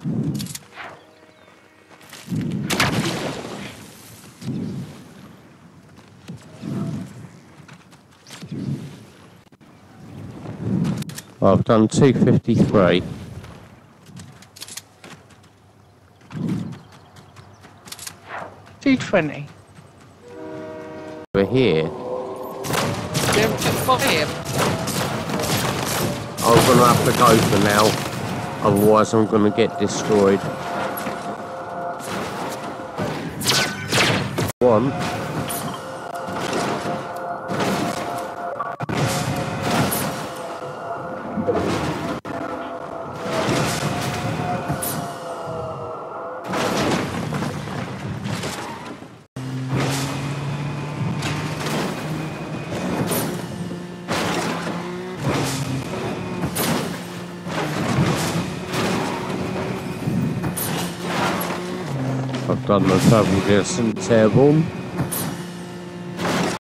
I've done 253. $220. We're here. You're able to fly him. I'm gonna have to go for now, otherwise I'm gonna get destroyed. One. I've done the travel distance airborne.